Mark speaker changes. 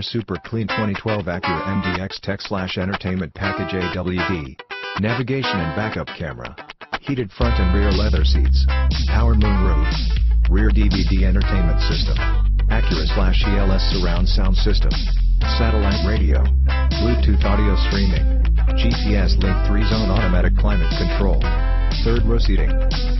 Speaker 1: super clean 2012 Acura MDX Tech/Entertainment Package AWD. Navigation and backup camera. Heated front and rear leather seats. Power moonroof. Rear DVD entertainment system. Acura/ELS surround sound system. Satellite radio. Bluetooth audio streaming. GPS Link 3-zone automatic climate control. Third row seating.